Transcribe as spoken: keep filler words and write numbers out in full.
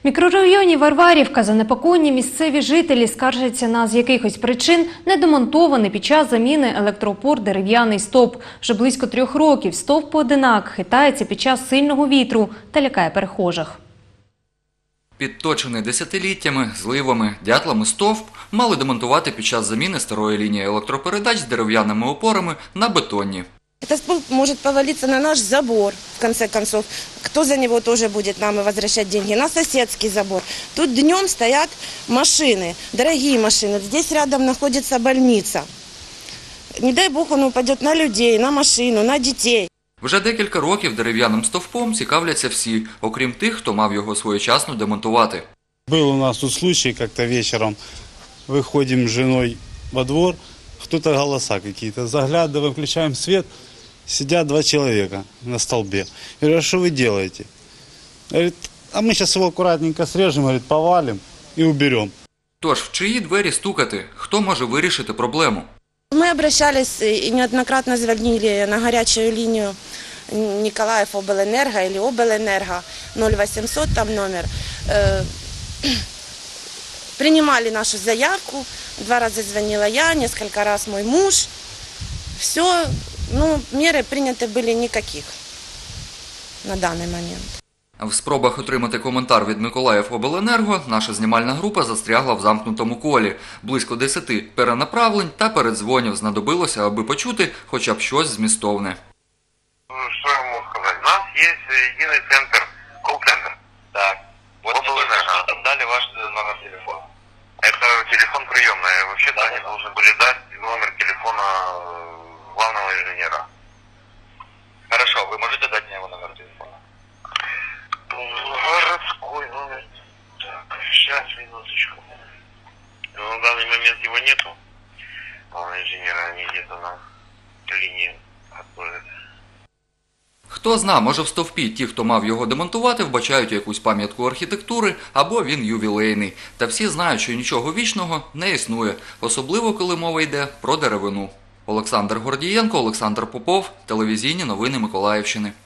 мікрорайоні Варварівка занепокоєні місцеві жителі скаржаться на з якихось причин недомонтований під час заміни електроопор дерев'яний стовп. Вже близько трьох років стовп поодинак хитається під час сильного вітру та лякає перехожих. Підточений десятиліттями, зливами, дятлами стовп мали демонтувати під час заміни старої лінії електропередач з дерев'яними опорами на бетонні. Этот столб может повалиться на наш забор, в конце концов. Кто за него тоже будет нам возвращать деньги? На соседский забор. Тут днем стоят машины, дорогие машины. Здесь рядом находится больница. Не дай бог он упадет на людей, на машину, на детей. Вже декілька років дерев'яним стовпом цікавляться всі, окрім тих, хто мав його своєчасно демонтувати. Был у нас тут случай, как-то вечером выходим с женой во двор, кто-то голоса какие-то, заглядываем, включаем свет, сидят два человека на столбе. Я говорю, а что вы делаете? Говорит, а мы сейчас его аккуратненько срежем, говорит, повалим и уберем. Тож, в чиї двері стукати? Хто може вирішити проблему? Мы обращались и неоднократно звонили на горячую линию Николаев Обленерго или Обленерго, ноль восемьсот там номер. Принимали нашу заявку, два раза звонила я, несколько раз мой муж. Все, ну, меры приняты были никаких на данный момент. В спробах отримати коментар від Миколаїв Обленерго наша знімальна група застрягла в замкнутому колі. Близько десяти перенаправлень та передзвонів знадобилося, аби почути хоча б щось змістовне. Що я можу сказати? У нас є єдиний центр, колл-центр. Так. Вот Обленерго. Дали ваш номер телефона. Это телефон приемный. Вообще-то они должны были дать номер телефона главного инженера. Хорошо, вы можете дать мне его номер телефона? Городской номер. Так, сейчас, минуточку. Но на данный момент его нету. Главного инженера, они где-то на линии отходят. Хто зна, може в стовпі ті, хто мав його демонтувати, вбачають якусь пам'ятку архітектури або він ювілейний. Та всі знають, що нічого вічного не існує, особливо коли мова йде про деревину. Олександр Гордієнко, Олександр Попов, телевізійні новини Миколаївщини.